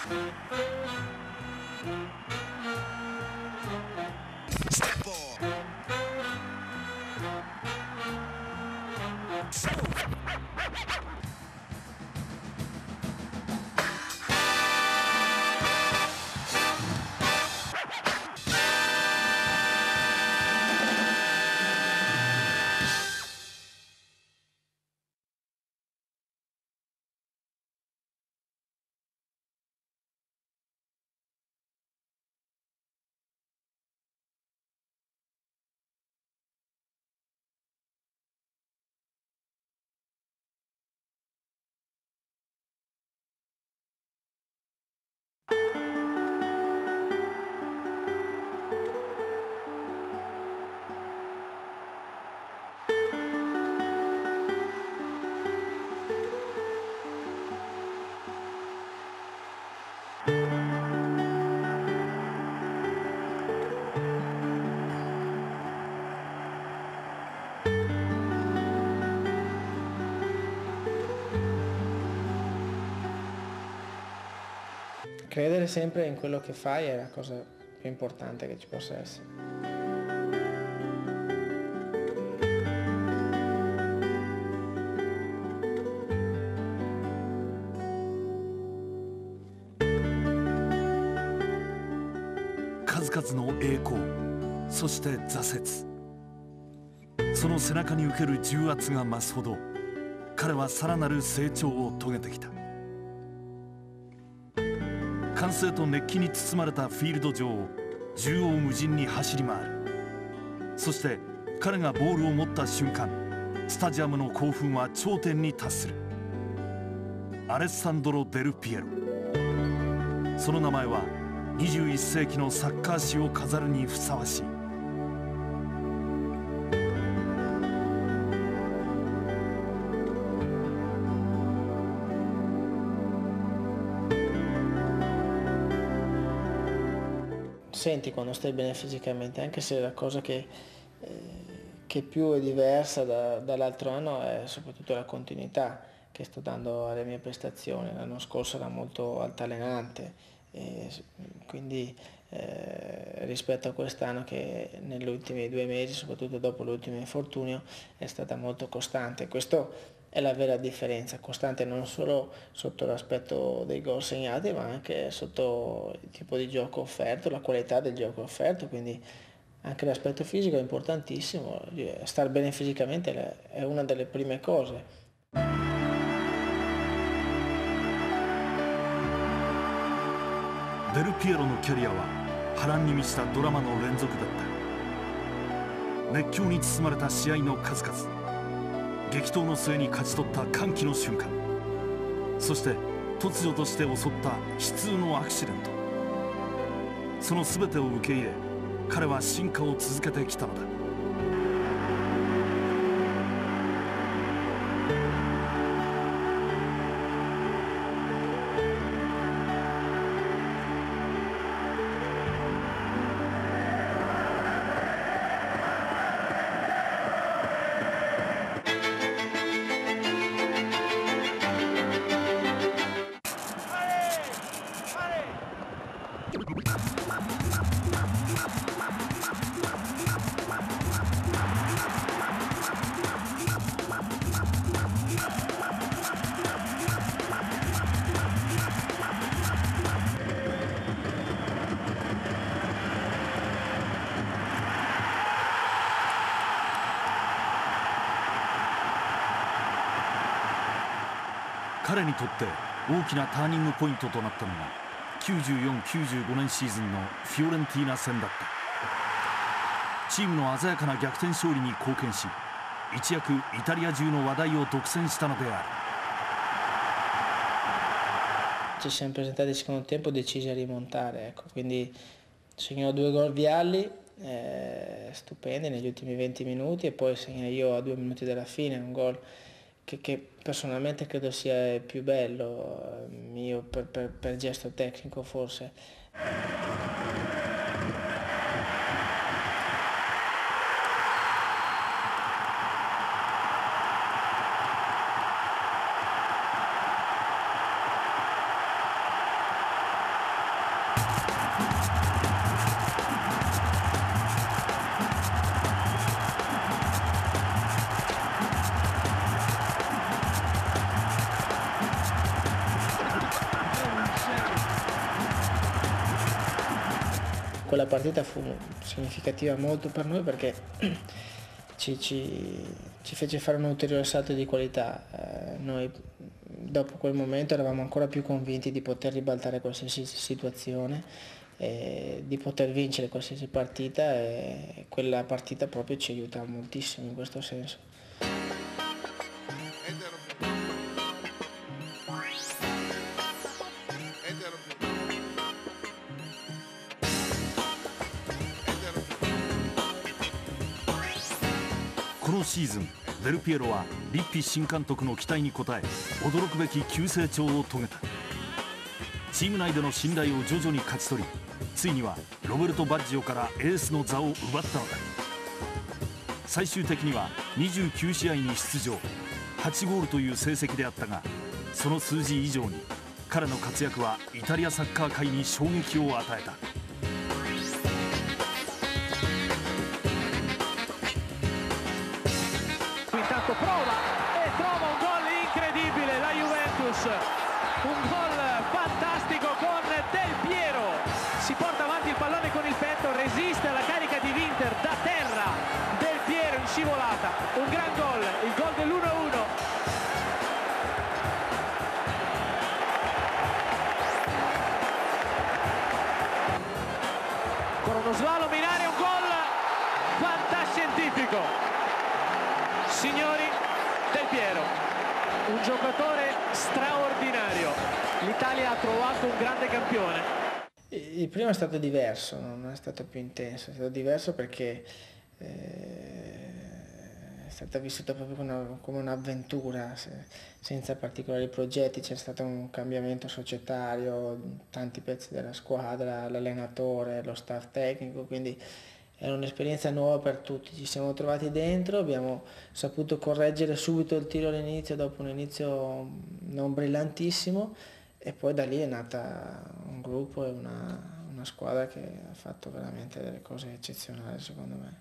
Credere sempre in quello che fai è la cosa più importante che ci possa essere. 数々の栄光、そして挫折、その背中に受ける重圧が増すほど彼はさらなる成長を遂げてきた。歓声と熱気に包まれたフィールド上を縦横無尽に走り回る。そして彼がボールを持った瞬間、スタジアムの興奮は頂点に達する。アレッサンドロ・デルピエロ、その名前は21世紀のサッカー史を飾るにふさわしい。 Senti quando stai bene fisicamente, anche se la cosa che più è diversa dall'altro anno è soprattutto la continuità che sto dando alle mie prestazioni. L'anno scorso era molto altalenante, quindi rispetto a quest'anno che negli ultimi 2 mesi, soprattutto dopo l'ultimo infortunio, è stata molto costante. Questo è la vera differenza, costante non solo sotto l'aspetto dei gol segnati, ma anche sotto il tipo di gioco offerto, la qualità del gioco offerto, quindi anche l'aspetto fisico è importantissimo. Star bene fisicamente è una delle prime cose. Del Piero のキャリアは波乱に満ちたドラマの連続だった。熱狂に包まれた試合の数々、激闘の末に勝ち取った歓喜の瞬間、そして突如として襲った悲痛のアクシデント、その全てを受け入れ彼は進化を続けてきたのだ。彼にとって大きなターニングポイントとなったのが94-95年シーズンのフィオレンティーナ戦だった。チームの鮮やかな逆転勝利に貢献し、一躍イタリア中の話題を独占したのである。 Ci siamo presentati al secondo tempo decisi a rimontare, ecco. Quindi segnò 2 gol Vialli, stupendi negli ultimi 20 minuti, e poi segna io a 2 minuti dalla fine, un gol che personalmente credo sia il più bello mio per gesto tecnico forse. quella partita fu significativa molto per noi perché ci fece fare un ulteriore salto di qualità. Noi dopo quel momento eravamo ancora più convinti di poter ribaltare qualsiasi situazione, di poter vincere qualsiasi partita, e quella partita proprio ci aiuta moltissimo in questo senso. このシーズンデルピエロはリッピ新監督の期待に応え驚くべき急成長を遂げた。チーム内での信頼を徐々に勝ち取り、ついにはロベルト・バッジョからエースの座を奪ったのだ。最終的には29試合に出場、8ゴールという成績であったが、その数字以上に彼の活躍はイタリアサッカー界に衝撃を与えた。 Prova e trova un gol incredibile la Juventus, un gol fantastico con Del Piero, si porta avanti il pallone con il petto, resiste alla carica di Winter da terra, Del Piero in scivolata, un gran gol, il gol dell'1-1. Ancora uno slalom in area, un gol fantascientifico. Signori, Del Piero, un giocatore straordinario. L'Italia ha trovato un grande campione. Il primo è stato diverso, non è stato più intenso, è stato diverso perché è stata vissuta proprio come un'avventura, senza particolari progetti. C'è stato un cambiamento societario, tanti pezzi della squadra, l'allenatore, lo staff tecnico, quindi era un'esperienza nuova per tutti. Ci siamo trovati dentro, abbiamo saputo correggere subito il tiro all'inizio, dopo un inizio non brillantissimo, e poi da lì è nata un gruppo e una squadra che ha fatto veramente delle cose eccezionali secondo me.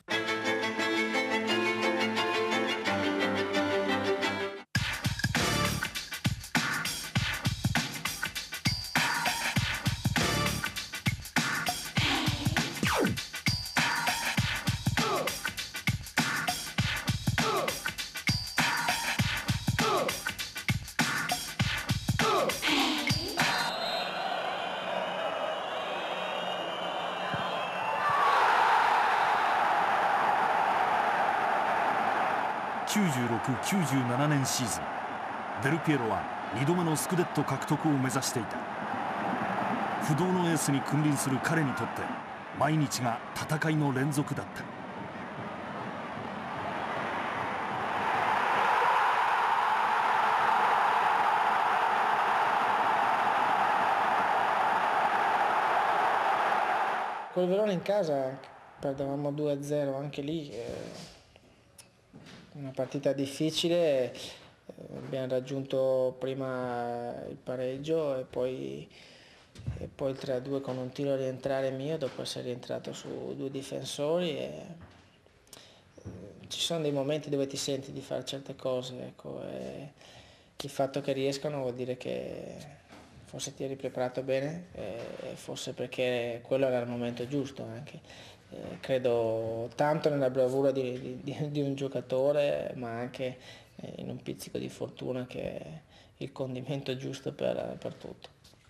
96-97年シーズン、デルピエロは2度目のスクデット獲得を目指していた。不動のエースに君臨する彼にとって毎日が戦いの連続だった。 Col Verona in casa perdevamo 2-0 anche lì, una partita difficile, abbiamo raggiunto prima il pareggio e poi il 3-2 con un tiro a rientrare mio dopo essere rientrato su due difensori. Ci sono dei momenti dove ti senti di fare certe cose, ecco, e il fatto che riescano vuol dire che forse ti eri preparato bene, e forse perché quello era il momento giusto anche. Credo tanto nella bravura di un giocatore, ma anche in un pizzico di fortuna che è il condimento giusto per tutto.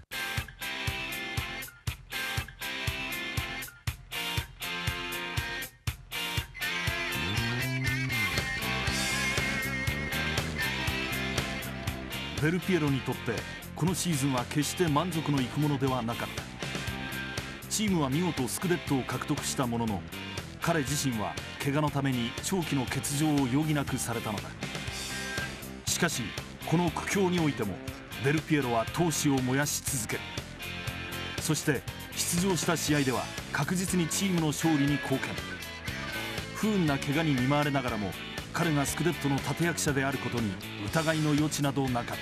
デルピエロにとってこのシーズンは決して満足のいくものではなかった。チームは見事スクデットを獲得したものの、彼自身は怪我のために長期の欠場を余儀なくされたのだ。しかしこの苦境においてもデルピエロは闘志を燃やし続ける。そして出場した試合では確実にチームの勝利に貢献。不運な怪我に見舞われながらも彼がスクデットの立役者であることに疑いの余地などなかった。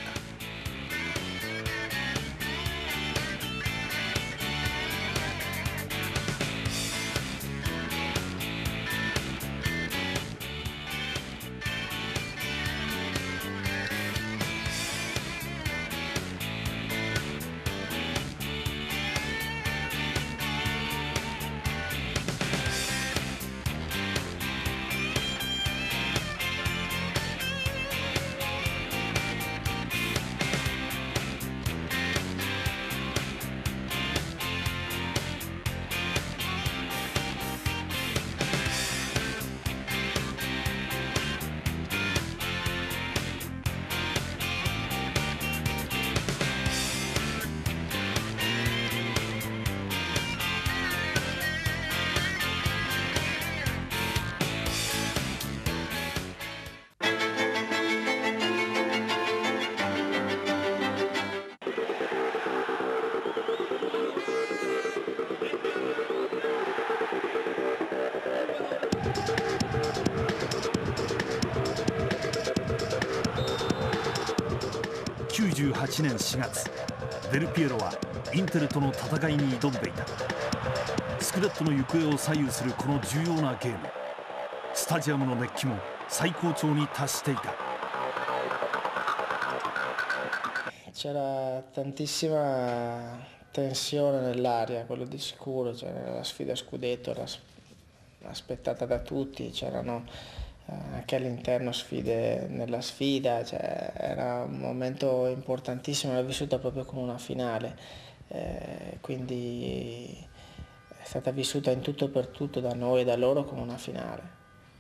98年4月、デルピエロはインテルとの戦いに挑んでいた。スクレットの行方を左右するこの重要なゲーム、スタジアムの熱気も最高潮に達していた。 C'era tantissima tensione nell'aria, quello di sicuro, cioè, la sfida scudetto era aspettata da tutti, c'erano anche all'interno sfide nella sfida, cioè, era un momento importantissimo, l'ho vissuta proprio come una finale, quindi è stata vissuta in tutto e per tutto da noi e da loro come una finale.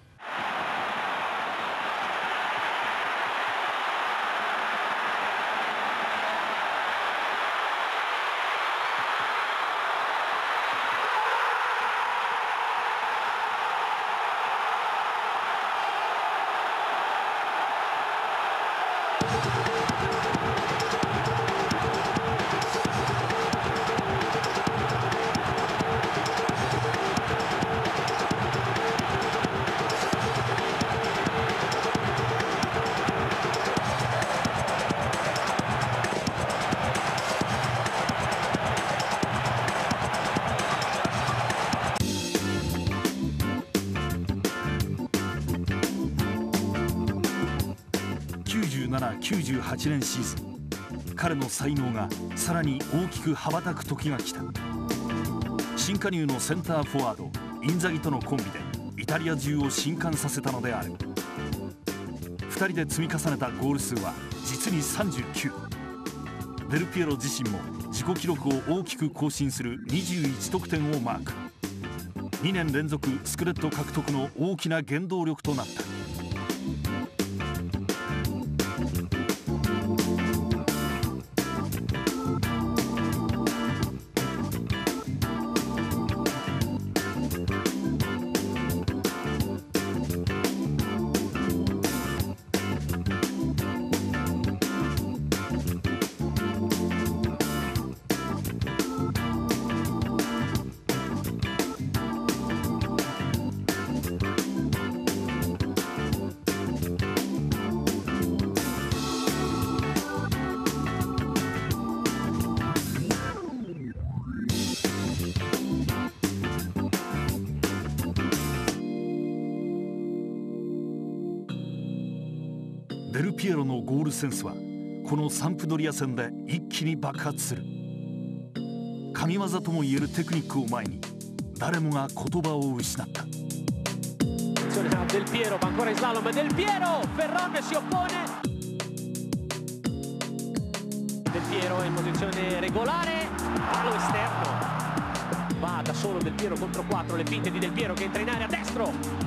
97-98年シーズン、彼の才能がさらに大きく羽ばたく時が来た。新加入のセンターフォワードインザギとのコンビでイタリア中を震撼させたのである。2人で積み重ねたゴール数は実に39。デルピエロ自身も自己記録を大きく更新する21得点をマーク。2年連続スクレット獲得の大きな原動力となった。デルピエロのゴールセンスはこのサンプドリア戦で一気に爆発する。神業ともいえるテクニックを前に誰もが言葉を失った。 Del Piero, ma ancora in slalom Del Piero, Ferron si oppone. Del Piero in posizione regolare, palo esterno. Va da solo Del Piero contro 4, le finte di Del Piero che entra in area destro.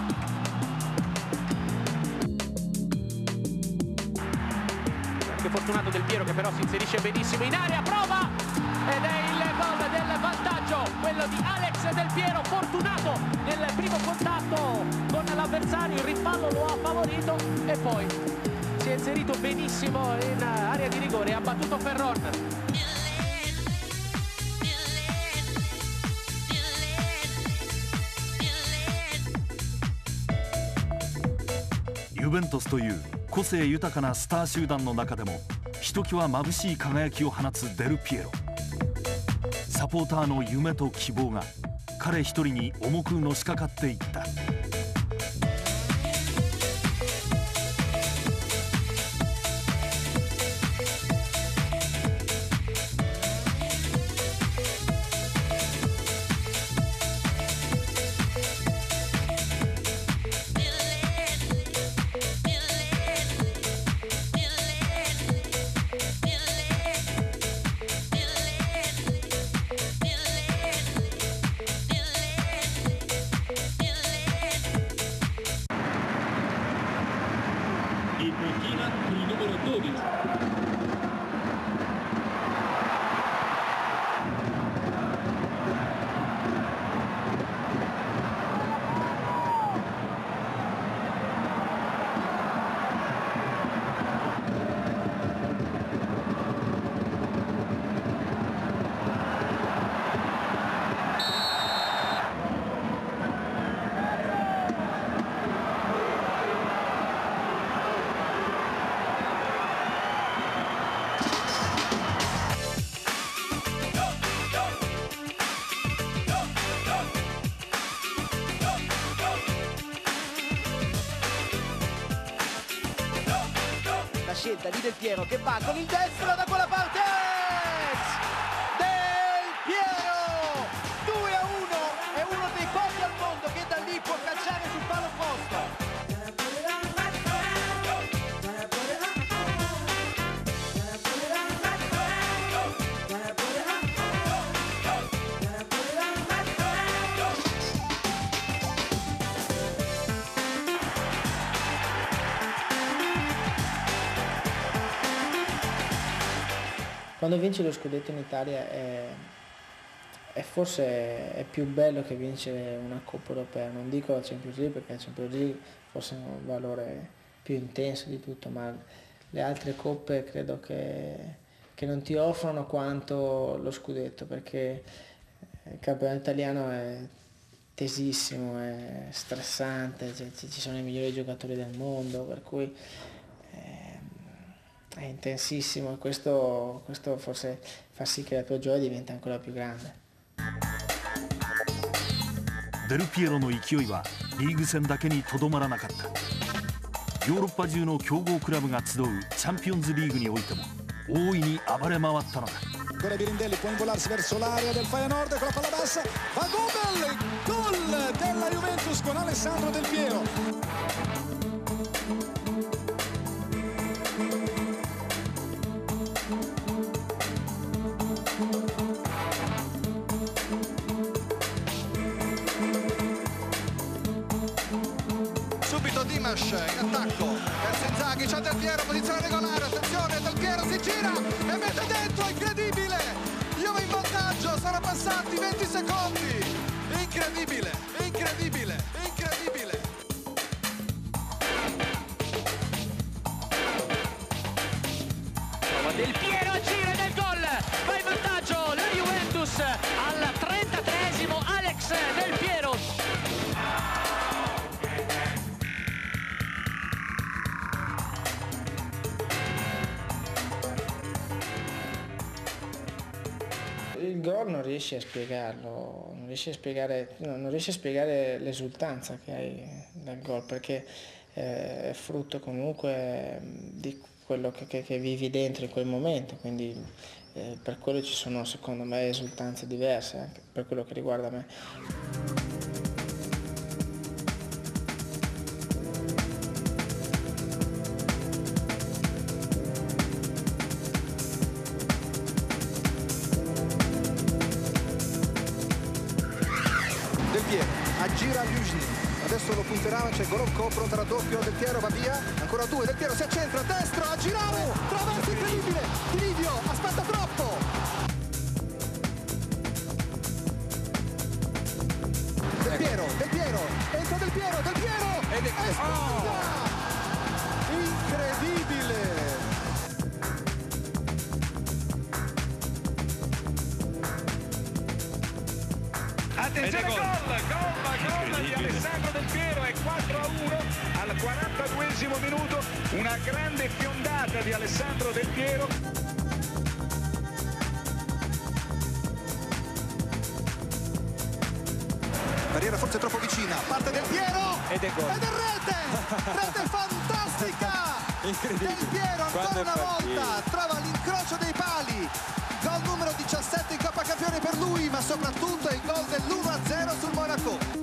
Fortunato Del Piero che però si inserisce benissimo in area, prova ed è il gol del vantaggio, quello di Alex Del Piero. Fortunato nel primo contatto con l'avversario, il rimpallo lo ha favorito e poi si è inserito benissimo in area di rigore e ha battuto Ferron. Juventus という個性豊かなスター集団の中でもひときわ眩しい輝きを放つデルピエロ。サポーターの夢と希望が彼一人に重くのしかかっていった。 scelta di Del Piero che va con il destro da quella parte. Del Piero 2-1, è uno dei pochi al mondo che da lì può calciare sul palo opposto. Quando vinci lo scudetto in Italia è forse è più bello che vincere una Coppa Europea, non dico la Champions League perché la Champions League forse ha un valore più intenso di tutto, ma le altre coppe credo che non ti offrono quanto lo scudetto, perché il campionato italiano è tesissimo, è stressante, ci sono i migliori giocatori del mondo, per cui è intensissimo e questo forse fa sì che la tua gioia diventa ancora più grande. デルピエロの勢いはリーグ戦だけにとどまらなかった。ヨーロッパ中の強豪クラブが集うチャンピオンズリーグにおいても大いに暴れ回ったのだ。 Ancora Birindelli può involarsi verso l'area del Feyenoord con la palla bassa, va Gobel, gol della Juventus con Alessandro Del Piero. Subito Dimas in attacco verso Inzaghi, c'è Del Piero, posizione regolare, attenzione, Del Piero si gira e mette dentro, incredibile, Juve in vantaggio, sono passati 20 secondi, incredibile, incredibile, incredibile. Prova Del Piero a gira del gol, va in vantaggio la Juventus al 33esimo, Alex Del Piero. Il gol non riesci a spiegarlo, non riesci a spiegare l'esultanza che hai dal gol, perché è frutto comunque di quello che vivi dentro in quel momento, quindi per quello ci sono secondo me esultanze diverse, anche per quello che riguarda me. Del Piero aggira Ljusny, adesso lo punterà, c'è Golovko pronto al raddoppio, Del Piero va via, ancora due, Del Piero si accentra, destro, a girare, traverso incredibile, Di Livio aspetta troppo. Del Piero, entra Del Piero ed incredibile. Attenzione, gol di Alessandro Del Piero, è 4-1 al 42esimo minuto, una grande fiondata di Alessandro Del Piero. Barriera forse troppo vicina, parte Del Piero Ed è gol. ed è rete fantastica. Incredibile. Del Piero ancora Quando è una volta partito. trova l'incrocio dei pali, gol numero 17 in Coppa Campioni per lui, ma soprattutto è il gol dell'1-0 sul Monaco.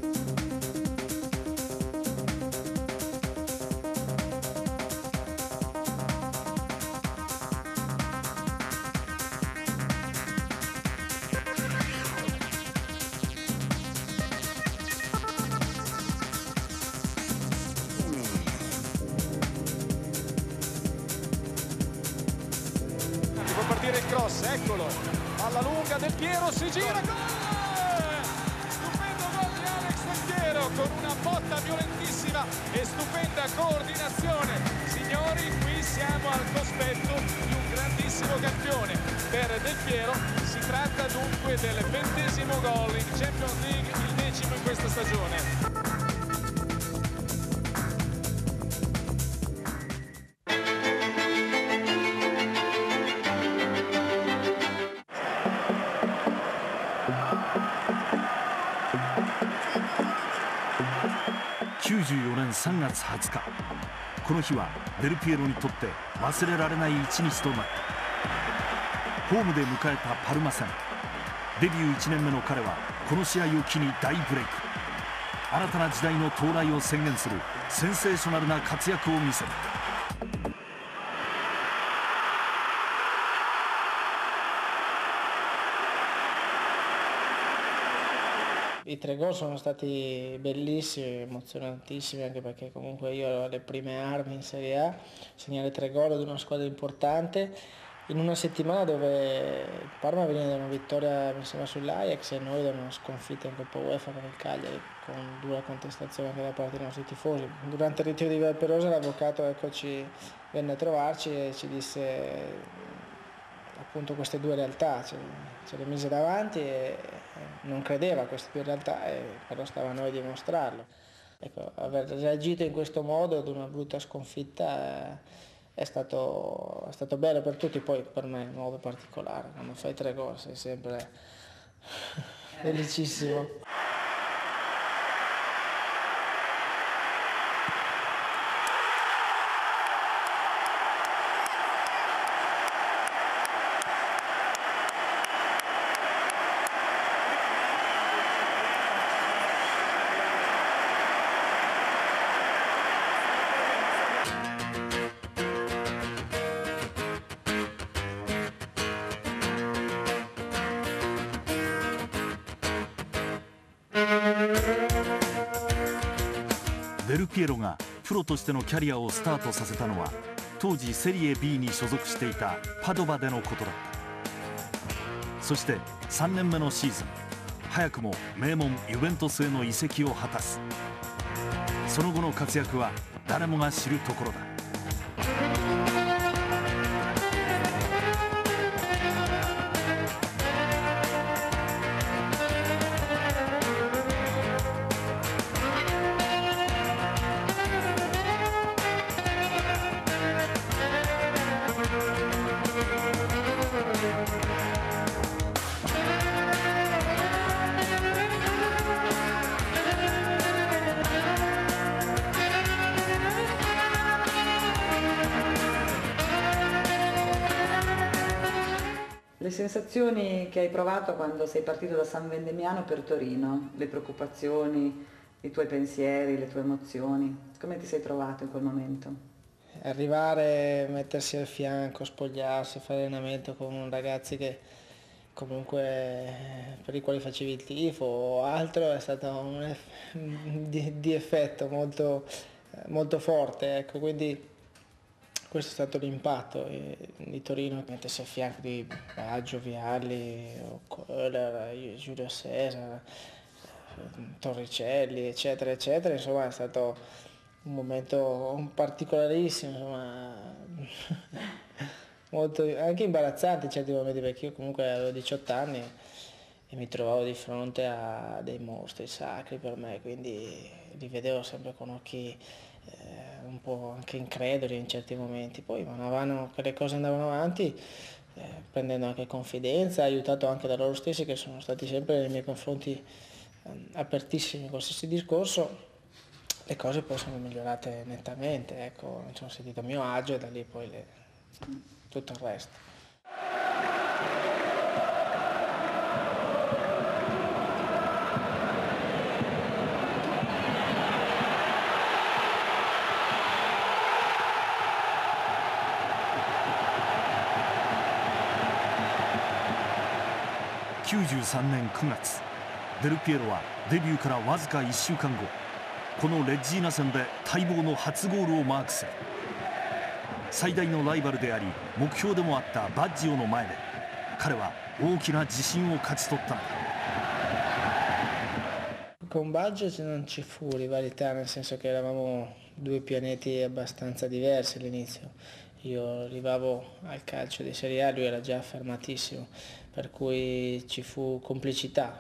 Può partire il cross, eccolo, alla lunga Del Piero, si gira, gol! Stupendo gol di Alex Del Piero con una botta violentissima e stupenda coordinazione. Signori, qui siamo al cospetto di un grandissimo campione. Per Del Piero si tratta dunque del 20° gol in Champions League, il 10° in questa stagione. 94年3月20日この日はデルピエロにとって忘れられない一日となった。ホームで迎えたパルマ戦。デビュー1年目の彼はこの試合を機に大ブレイク。新たな時代の到来を宣言するセンセーショナルな活躍を見せた。 I 3 gol sono stati bellissimi, emozionantissimi, anche perché comunque io ero alle prime armi in Serie A, segnare 3 gol ad una squadra importante in una settimana dove il Parma veniva da una vittoria, mi sembra, sull'Ajax e noi da una sconfitta in Coppa UEFA con il Cagliari, con dura contestazione anche da parte dei nostri tifosi. Durante il ritiro di Valperosa l'avvocato venne a trovarci e ci disse appunto queste due realtà, ce le mise davanti e non credeva a queste due realtà, però stava a noi dimostrarlo. Ecco, aver reagito in questo modo ad una brutta sconfitta è stato bello per tutti, poi per me è nuovo e particolare, quando fai 3 gol sei sempre felicissimo. デルピエロがプロとしてのキャリアをスタートさせたのは当時セリエ B に所属していたパドバでのことだった。そして3年目のシーズン、早くも名門ユベントスへの移籍を果たす。その後の活躍は誰もが知るところだ。 Le sensazioni che hai provato quando sei partito da San Vendemiano per Torino, le preoccupazioni, i tuoi pensieri, le tue emozioni, come ti sei trovato in quel momento? Arrivare, mettersi al fianco, spogliarsi, fare allenamento con ragazzi che comunque per i quali facevi il tifo o altro è stato di effetto molto forte, ecco, quindi questo è stato l'impatto di Torino, mettersi a fianco di Baggio, Vialli, Köhler, Giulio Cesar, Torricelli, eccetera, eccetera. Insomma è stato un momento particolarissimo, insomma, molto, anche imbarazzante in certi momenti, perché io comunque avevo 18 anni e mi trovavo di fronte a dei mostri sacri per me, quindi li vedevo sempre con occhi un po' anche increduli in certi momenti. Poi man mano che le cose andavano avanti, prendendo anche confidenza, aiutato anche da loro stessi che sono stati sempre nei miei confronti apertissimi in qualsiasi discorso, le cose poi sono migliorate nettamente, ecco, mi sono sentito a mio agio e da lì poi tutto il resto. 93年9月、デルピエロはデビューからわずか1週間後、このレッジーナ戦で待望の初ゴールをマークする。最大のライバルであり目標でもあったバッジオの前で彼は大きな自信を勝ち取ったのだ。 Con Baggio non ci fu rivalità, nel senso che eravamo due pianeti abbastanza diversi all'inizio. Io arrivavo al calcio di Serie A, lui era già affermatissimo, per cui ci fu complicità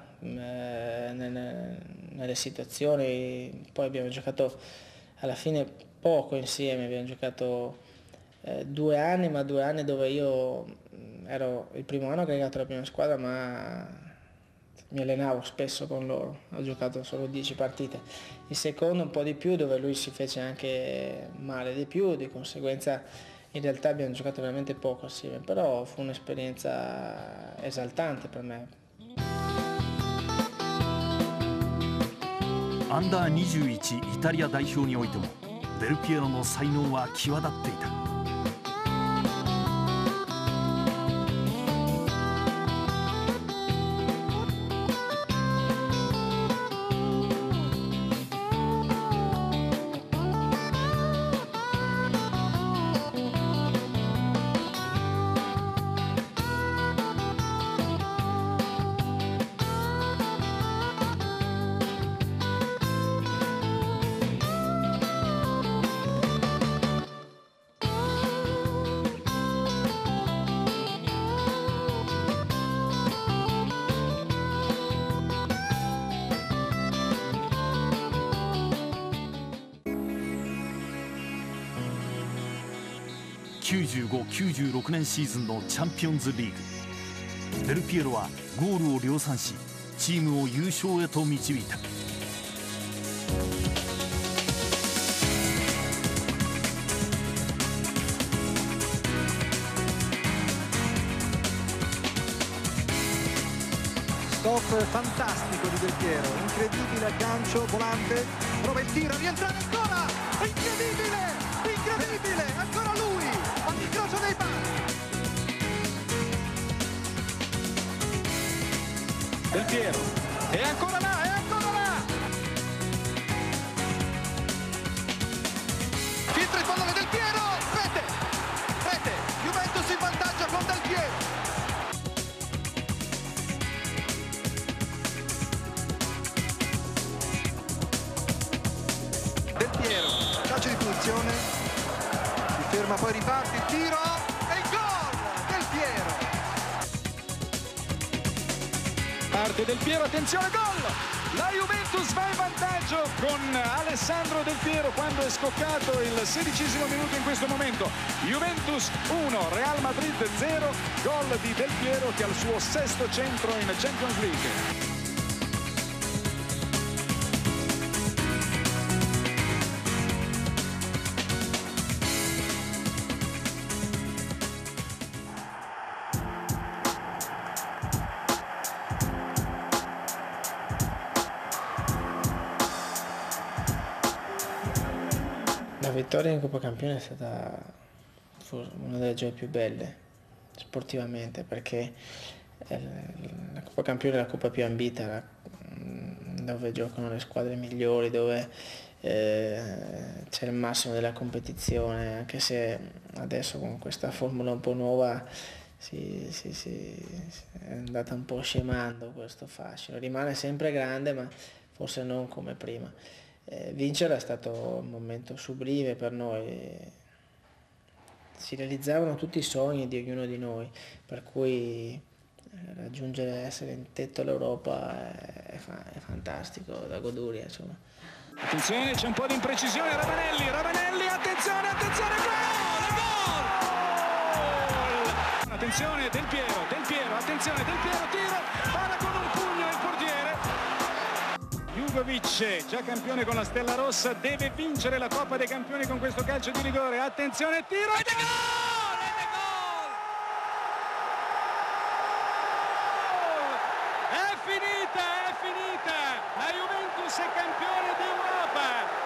nelle situazioni. Poi abbiamo giocato alla fine poco insieme, abbiamo giocato 2 anni, ma 2 anni dove io ero il primo anno aggregato alla prima squadra, ma mi allenavo spesso con loro, ho giocato solo 10 partite. Il secondo un po' di più, dove lui si fece anche male di più, di conseguenza in realtà abbiamo giocato veramente poco assieme, però fu un'esperienza esaltante per me. アンダー21イタリア代表においてもデルピエロの才能は際立っていた。95-96年シーズンのチャンピオンズリーグ、デルピエロはゴールを量産しチームを優勝へと導いた。 Stop fantastico di Del Piero, incredibile aggancio, volante, prova il tiro, rientra ancora, incredibile, incredibile, ancora lui, all'incrocio dei pali. Del Piero, è ancora là, è ancora là! Filtra il pallone Del Piero, rete, rete, Juventus in vantaggio con Del Piero. Calcio di punizione, si ferma, poi riparte il tiro e il gol Del Piero. Parte Del Piero, attenzione, gol! La Juventus va in vantaggio con Alessandro Del Piero quando è scoccato il 16° minuto in questo momento. Juventus 1, Real Madrid 0, gol di Del Piero che ha il suo 6° centro in Champions League. La vittoria in Coppa Campione è stata una delle gioie più belle sportivamente, perché la Coppa Campione è la coppa più ambita, dove giocano le squadre migliori, dove c'è il massimo della competizione, anche se adesso con questa formula un po' nuova è andata un po' scemando questo fascino. Rimane sempre grande, ma forse non come prima. Vincere è stato un momento sublime per noi, si realizzavano tutti i sogni di ognuno di noi, per cui raggiungere, essere in tetto all'Europa è fantastico, da goduria, insomma. Attenzione, c'è un po' di imprecisione, Ravanelli, attenzione, gol! Attenzione, Del Piero, attenzione, Del Piero, tiro, para con un pugno il portiere. Jugovic, già campione con la Stella Rossa, deve vincere la Coppa dei Campioni con questo calcio di rigore. Attenzione, tiro ed è gol! È finita! La Juventus è campione d'Europa!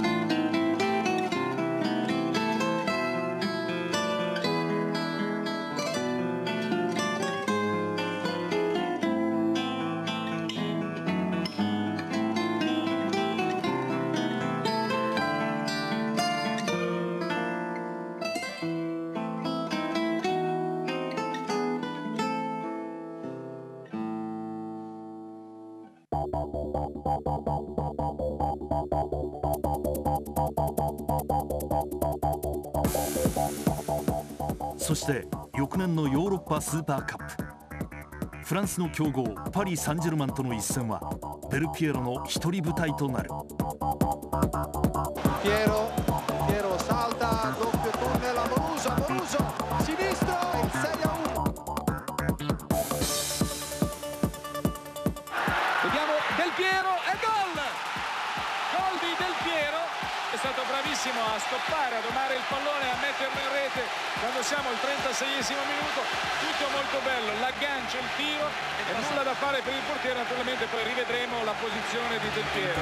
そして翌年のヨーロッパスーパーカップ、フランスの強豪パリ・サンジェルマンとの一戦はデルピエロの一人舞台となる。 Piero salta, doppio tunnel a Moruso, sinistro, 6-1. stato bravissimo a stoppare, a domare il pallone, a metterlo in rete quando siamo al 36esimo minuto. Tutto molto bello, l'aggancio, il tiro e nulla da fare per il portiere. Naturalmente poi rivedremo la posizione di Del Piero.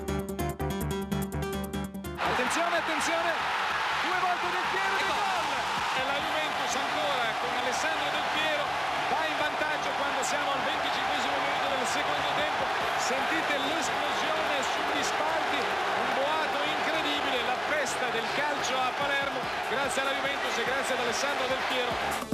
Attenzione, attenzione, 2 volte Del Piero e gol! E la Juventus ancora con Alessandro Del Piero va in vantaggio quando siamo al 25esimo minuto del secondo tempo. Sentite l'esplosione sugli spalti, un boato incredibile, la festa del calcio a Palermo grazie alla Juventus e grazie ad Alessandro Del Piero.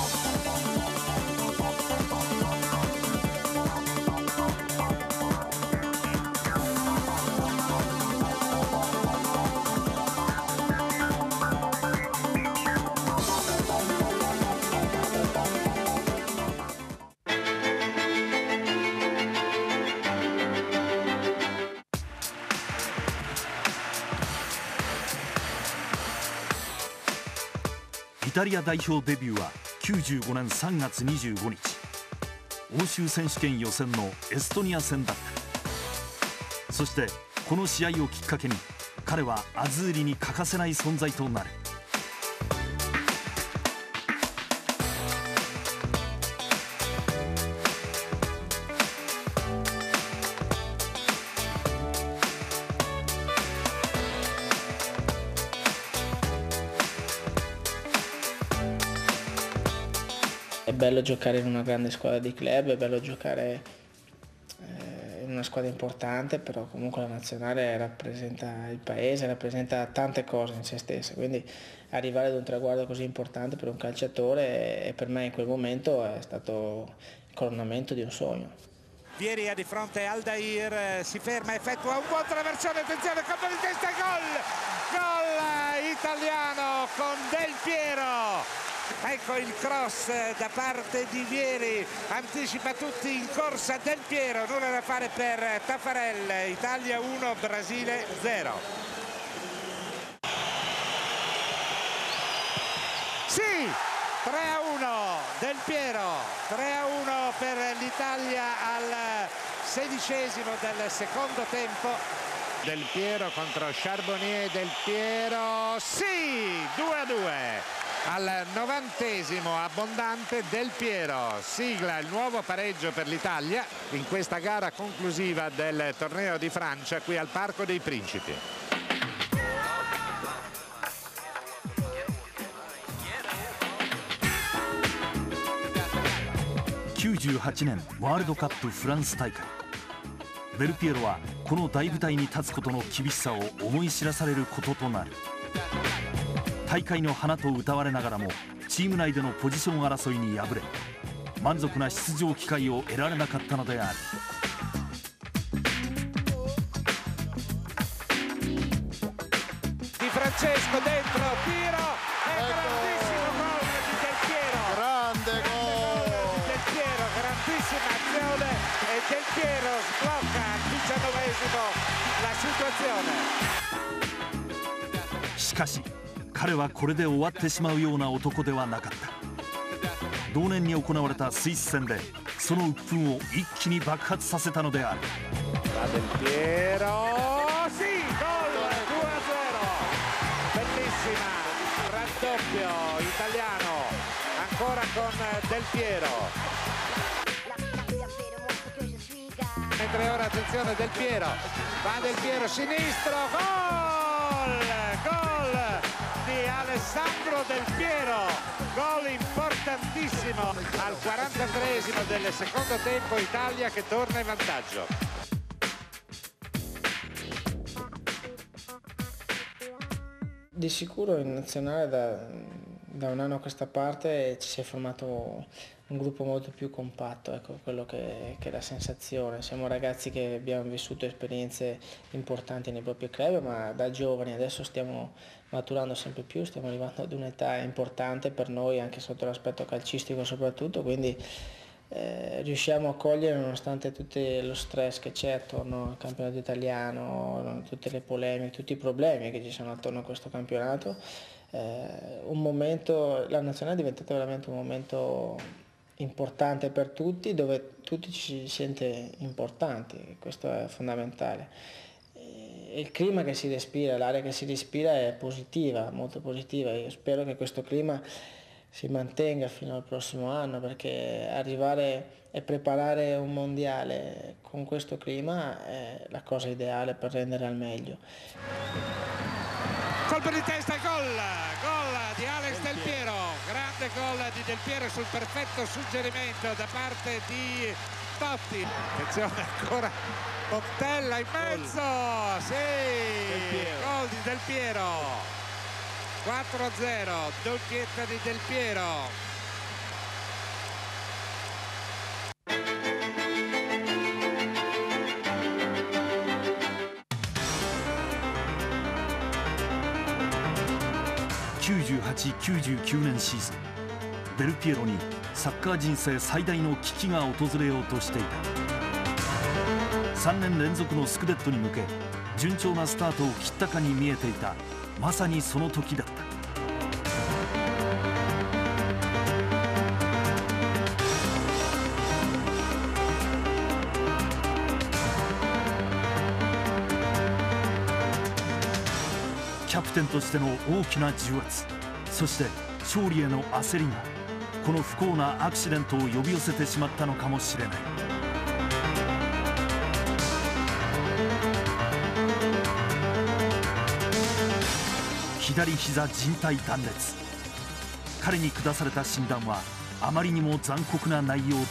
イタリア代表デビューは95年3月25日欧州選手権予選のエストニア戦だった。そしてこの試合をきっかけに彼はアズーリに欠かせない存在となる。 È bello giocare in una grande squadra di club, è bello giocare in una squadra importante, però comunque la nazionale rappresenta il paese, rappresenta tante cose in se stessa, quindi arrivare ad un traguardo così importante per un calciatore e per me in quel momento è stato il coronamento di un sogno. Vieri è di fronte al Aldair, si ferma, effettua un buon traversone, attenzione, colpo di testa, gol! Gol italiano con Del Piero! Ecco il cross da parte di Vieri, anticipa tutti in corsa Del Piero, nulla da fare per Taffarel. Italia 1, Brasile 0. Sì, 3-1 Del Piero, 3-1 per l'Italia al 16esimo del secondo tempo. Del Piero contro Charbonnier, Del Piero, sì, 2-2. Al 90esimo abbondante Del Piero sigla il nuovo pareggio per l'Italia in questa gara conclusiva del torneo di Francia qui al Parco dei Principi. 98年ワールドカップフランス大会、デルピエロはこの大舞台に立つことの厳しさを思い知らされることとなる。大会の花と謳われながらもチーム内でのポジション争いに敗れ満足な出場機会を得られなかったのである。 Di Francesco dentro, tiro e grandissimo gol di Del Piero. Grande gol di Del Piero, grandissima azione e Del Piero sblocca al 19esimo la situazione. しかし彼はこれで終わってしまうような男ではなかった。同年に行われたスイス戦でその鬱憤を一気に爆発させたのである。 Del Piero, sì, gol 2-0, bellissima, raddoppio italiano, ancora con Del Piero. Mentre ora attenzione Del Piero, va Del Piero sinistro, gol, gol di Alessandro Del Piero, gol importantissimo al 43esimo del secondo tempo, Italia che torna in vantaggio. Di sicuro in nazionale da un anno a questa parte ci si è formato un gruppo molto più compatto, ecco quello che è la sensazione. Siamo ragazzi che abbiamo vissuto esperienze importanti nei propri club, ma da giovani adesso stiamo maturando sempre più, stiamo arrivando ad un'età importante per noi anche sotto l'aspetto calcistico soprattutto, quindi riusciamo a cogliere, nonostante tutto lo stress che c'è attorno al campionato italiano, tutte le polemiche, tutti i problemi che ci sono attorno a questo campionato, un momento, la nazionale è diventata veramente un momento importante per tutti, dove tutti ci si sente importanti, questo è fondamentale. il clima che si respira, l'aria che si respira è positiva, molto positiva. Io spero che questo clima si mantenga fino al prossimo anno, perché arrivare e preparare un mondiale con questo clima è la cosa ideale per rendere al meglio. Colpo di testa, gol di Alex Del Piero, grande gol di Del Piero sul perfetto suggerimento da parte di Totti. Attenzione ancora, Montella in mezzo, sì, gol di Del Piero. 4-0, doppietta di Del Piero. 98-99年シーズン、デルピエロにサッカー人生最大の危機が訪れようとしていた。3年連続のスクデットに向け順調なスタートを切ったかに見えていた、まさにその時だった。キャプテンとしての大きな重圧、そして勝利への焦りがこの不幸なアクシデントを呼び寄せてしまったのかもしれない。左膝靭帯断裂。彼に下された診断はあまりにも残酷な内容だった。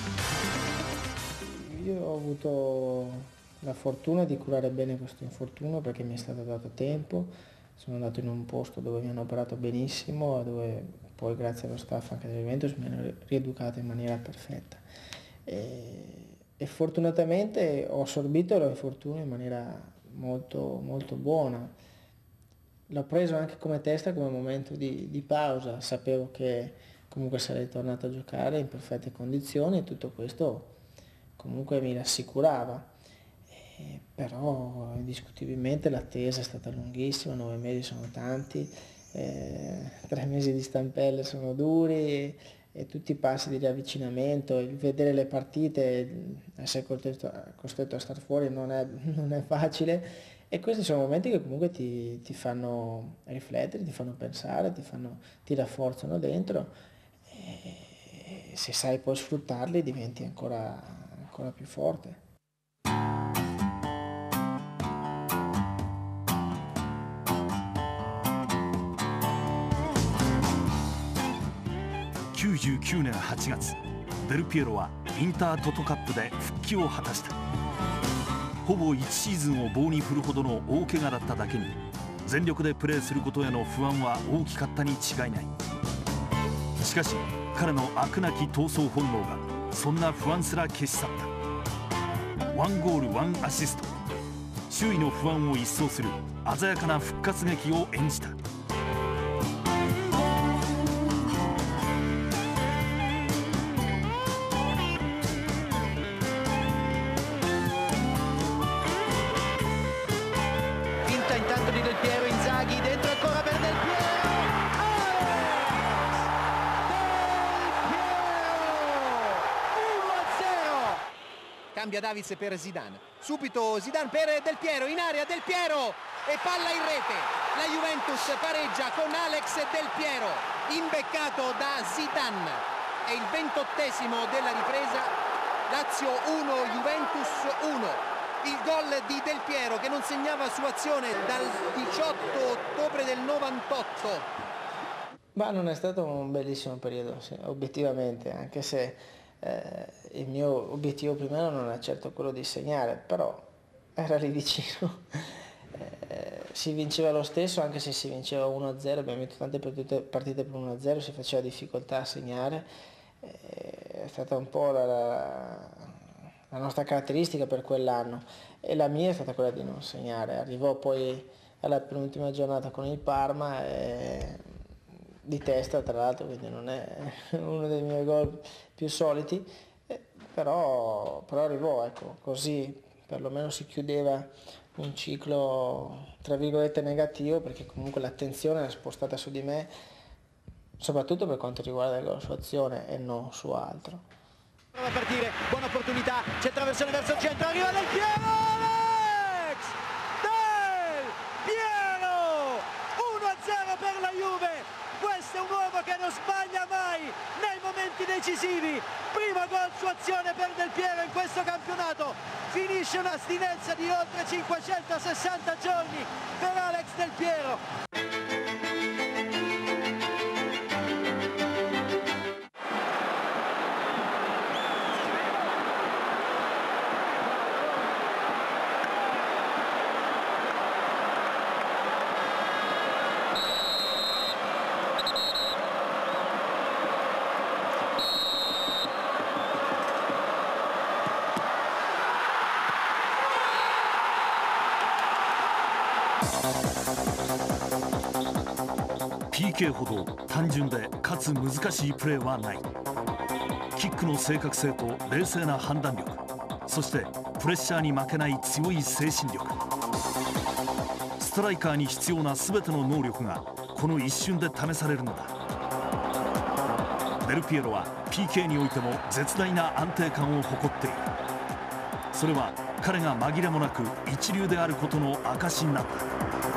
Io ho avuto la fortuna di curare bene questo infortunio perché mi è stato dato tempo, sono andato in un posto dove mi hanno operato benissimo, dove poi grazie allo staff anche del Juventus mi hanno rieducato in maniera perfetta e fortunatamente ho assorbito l'infortunio in maniera molto, molto buona. L'ho preso anche come testa, come momento di pausa, sapevo che comunque sarei tornato a giocare in perfette condizioni e tutto questo comunque mi rassicurava. Però indiscutibilmente l'attesa è stata lunghissima, 9 mesi sono tanti, 3 mesi di stampelle sono duri e tutti i passi di riavvicinamento, il vedere le partite, essere costretto a star fuori non è facile e questi sono momenti che comunque ti fanno riflettere, ti fanno pensare, ti rafforzano dentro e se sai poi sfruttarli diventi ancora più forte. 99年8月、デルピエロはインタートトカップで復帰を果たした。ほぼ1シーズンを棒に振るほどの大怪我だっただけに、全力でプレーすることへの不安は大きかったに違いない。しかし彼の飽くなき闘争本能がそんな不安すら消し去った。1ゴール1アシスト、周囲の不安を一掃する鮮やかな復活劇を演じた。 Cambia Davids per Zidane, subito Zidane per Del Piero, in area Del Piero e palla in rete. La Juventus pareggia con Alex Del Piero, imbeccato da Zidane. È il 28esimo della ripresa, Lazio 1, Juventus 1. Il gol di Del Piero che non segnava su azione dal 18 ottobre del 98. Ma non è stato un bellissimo periodo, sì, obiettivamente, anche se il mio obiettivo primario non è certo quello di segnare, però era lì vicino. Si vinceva lo stesso, anche se si vinceva 1-0, abbiamo vinto tante partite per 1-0, si faceva difficoltà a segnare, è stata un po' la nostra caratteristica per quell'anno e la mia è stata quella di non segnare. Arrivò poi alla penultima giornata con il Parma di testa, tra l'altro, quindi non è uno dei miei gol più soliti, però arrivò, ecco, così perlomeno si chiudeva un ciclo tra virgolette negativo, perché comunque l'attenzione era spostata su di me, soprattutto per quanto riguarda il gol su azione e non su altro. Prova a partire, buona opportunità, c'è traversone verso il centro, arriva Del Piero, Alex! Del la Juve. Questo è un uomo che non sbaglia mai nei momenti decisivi. Primo gol su azione per Del Piero in questo campionato. Finisce un'astinenza di oltre 560 giorni per Alex Del Piero. PK ほど単純でかつ難しいプレーはない。キックの正確性と冷静な判断力、そしてプレッシャーに負けない強い精神力、ストライカーに必要な全ての能力がこの一瞬で試されるのだ。デルピエロは PK においても絶大な安定感を誇っている。それは彼が紛れもなく一流であることの証になった。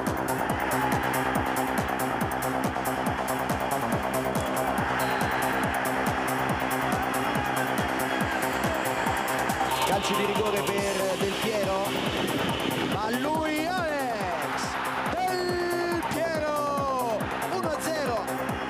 Calcio di rigore per Del Piero, ma lui Alex Del Piero, 1-0.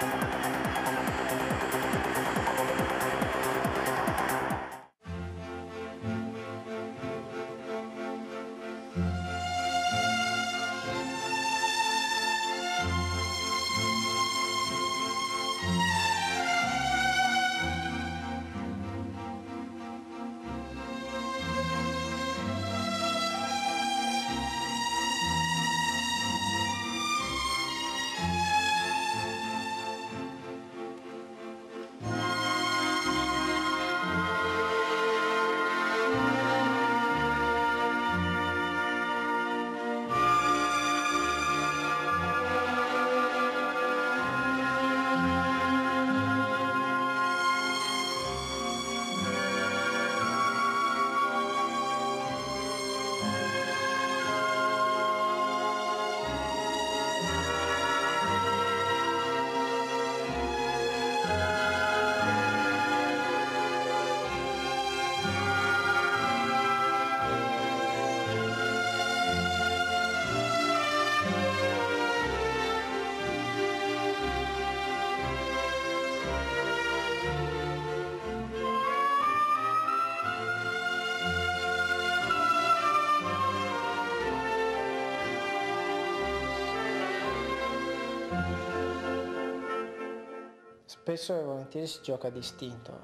Spesso e volentieri si gioca a distinto,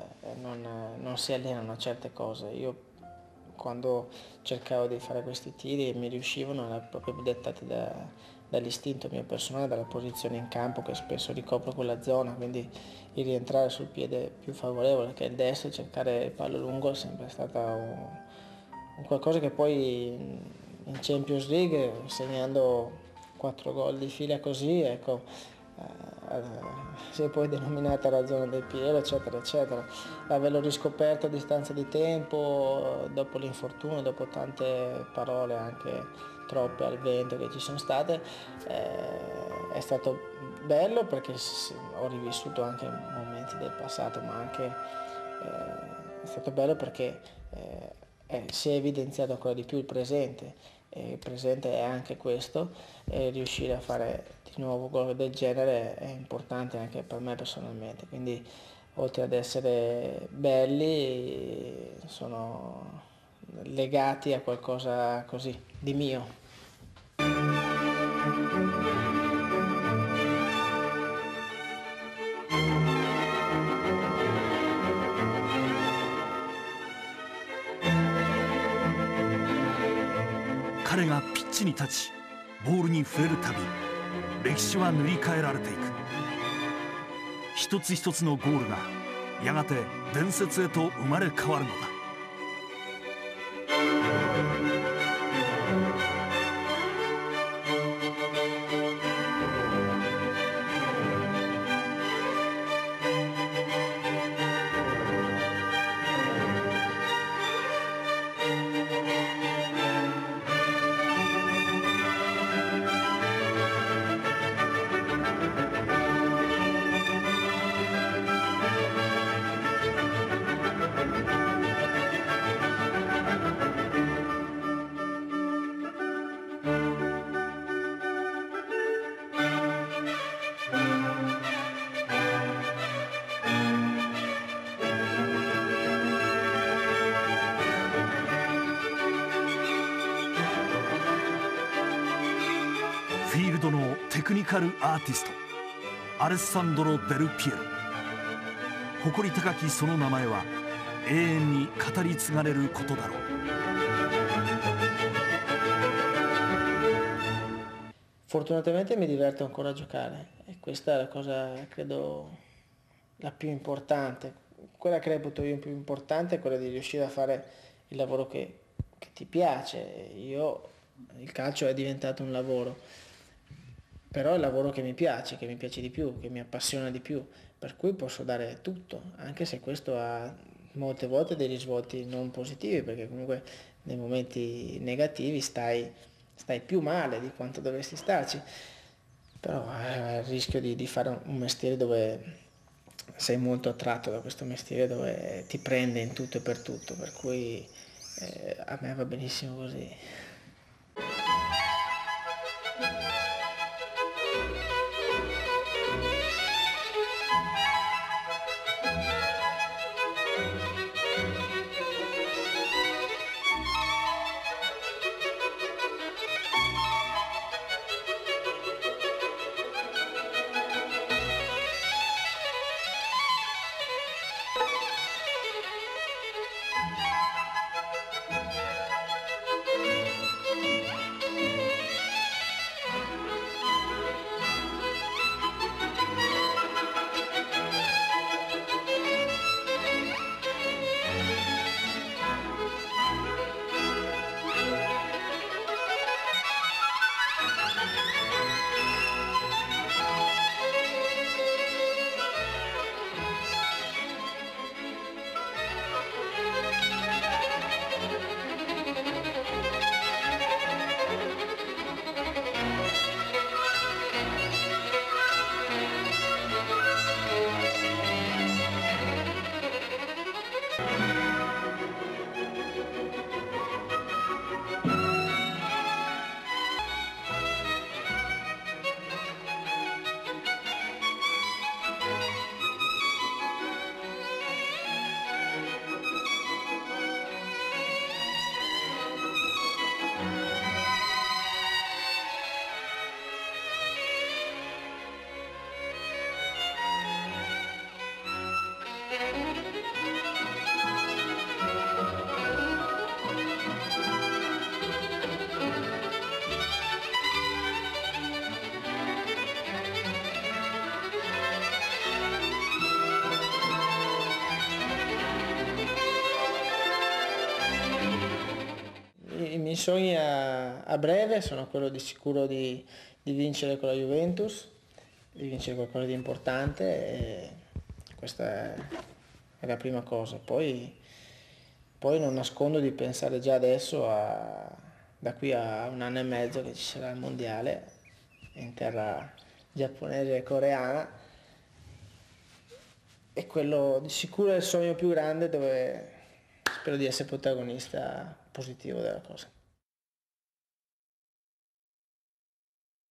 non si allenano certe cose. Io quando cercavo di fare questi tiri mi riuscivano, erano proprio dettati dall'istinto mio personale, dalla posizione in campo che spesso ricopro quella zona, quindi il rientrare sul piede più favorevole che è il destro e cercare il palo lungo è sempre stata un qualcosa che poi in Champions League, segnando 4 gol di fila così, ecco, si è poi denominata la zona del Piero, eccetera eccetera. L'averlo riscoperto a distanza di tempo, dopo l'infortunio, dopo tante parole anche troppe al vento che ci sono state, è stato bello perché ho rivissuto anche momenti del passato, ma anche è stato bello perché si è evidenziato ancora di più il presente. E il presente è anche questo, e riuscire a fare di nuovo gol del genere è importante anche per me personalmente, quindi oltre ad essere belli sono legati a qualcosa così di mio. 彼がピッチに立ちボールに触れるたび歴史は塗り替えられていく。一つ一つのゴールがやがて伝説へと生まれ変わるのだ。 テクニカルアーティストアレッサンドロ・デルピエロ。誇り高きその名前は永遠に語り継がれることだろう。 Fortunatamente mi diverto ancora a giocare e questa è la cosa, credo, la più importante. Quella che reputo io più importante è quella di riuscire a fare il lavoro che ti piace. Il calcio è diventato un lavoro, però è il lavoro che mi piace di più, che mi appassiona di più, per cui posso dare tutto, anche se questo ha molte volte dei risvolti non positivi, perché comunque nei momenti negativi stai più male di quanto dovresti starci, però il rischio di fare un mestiere dove sei molto attratto da questo mestiere, dove ti prende in tutto e per tutto, per cui a me va benissimo così. I miei sogni a breve sono quello di sicuro di vincere con la Juventus, di vincere qualcosa di importante, e questa è la prima cosa. Poi non nascondo di pensare già adesso da qui a 1 anno e mezzo che ci sarà il mondiale in terra giapponese e coreana, e quello di sicuro è il sogno più grande, dove spero di essere protagonista positivo della cosa.